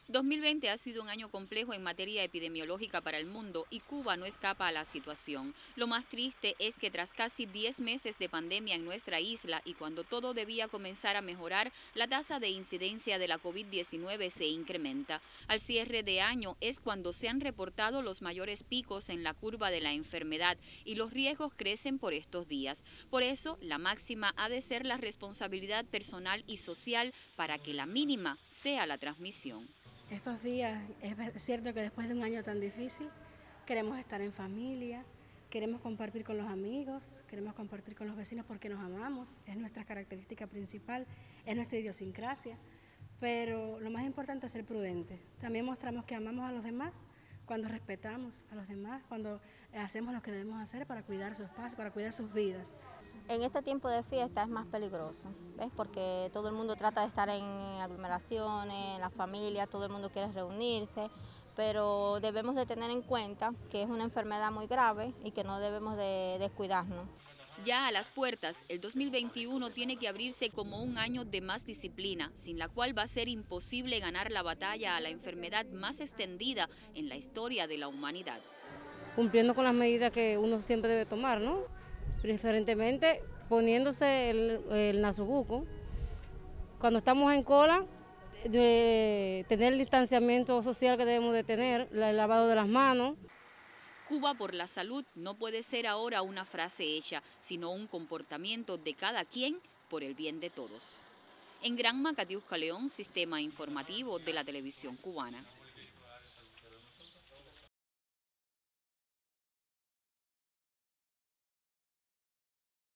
2020 ha sido un año complejo en materia epidemiológica para el mundo y Cuba no escapa a la situación. Lo más triste es que tras casi 10 meses de pandemia en nuestra isla y cuando todo debía comenzar a mejorar, la tasa de incidencia de la COVID-19 se incrementa. Al cierre de año es cuando se han reportado los mayores picos en la curva de la enfermedad y los riesgos crecen por estos días. Por eso, la máxima ha de ser la responsabilidad personal y social para que la mínima sea la transmisión. Estos días es cierto que después de un año tan difícil queremos estar en familia, queremos compartir con los amigos, queremos compartir con los vecinos porque nos amamos, es nuestra característica principal, es nuestra idiosincrasia, pero lo más importante es ser prudente. También mostramos que amamos a los demás cuando respetamos a los demás, cuando hacemos lo que debemos hacer para cuidar su espacio, para cuidar sus vidas. En este tiempo de fiesta es más peligroso, ¿ves? Porque todo el mundo trata de estar en aglomeraciones, en la familia, todo el mundo quiere reunirse, pero debemos de tener en cuenta que es una enfermedad muy grave y que no debemos de descuidarnos. Ya a las puertas, el 2021 tiene que abrirse como un año de más disciplina, sin la cual va a ser imposible ganar la batalla a la enfermedad más extendida en la historia de la humanidad. Cumpliendo con las medidas que uno siempre debe tomar, ¿no? Preferentemente poniéndose el nasobuco. Cuando estamos en cola, de tener el distanciamiento social que debemos de tener, el lavado de las manos. Cuba por la salud no puede ser ahora una frase hecha, sino un comportamiento de cada quien por el bien de todos. En Granma, Catiusca León, Sistema Informativo de la Televisión Cubana.